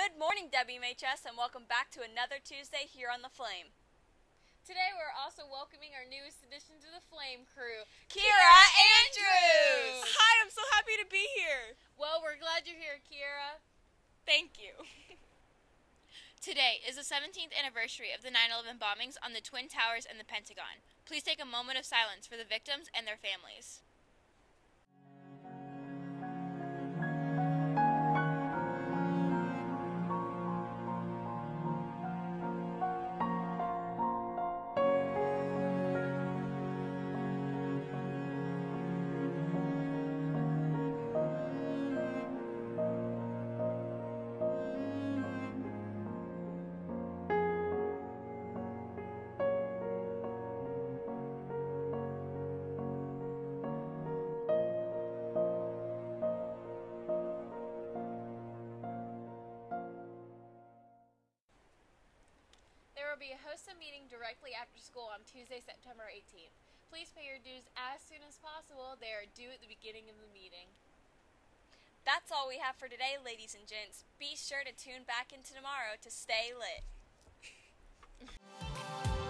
Good morning, WMHS, and welcome back to another Tuesday here on The Flame. Today we're also welcoming our newest addition to the Flame crew, Kira Andrews! Hi, I'm so happy to be here. Well, we're glad you're here, Kira. Thank you. Today is the 17th anniversary of the 9/11 bombings on the Twin Towers and the Pentagon. Please take a moment of silence for the victims and their families. There will be a HOSA meeting directly after school on Tuesday, September 18th. Please pay your dues as soon as possible. They are due at the beginning of the meeting. That's all we have for today, ladies and gents. Be sure to tune back into tomorrow to stay lit.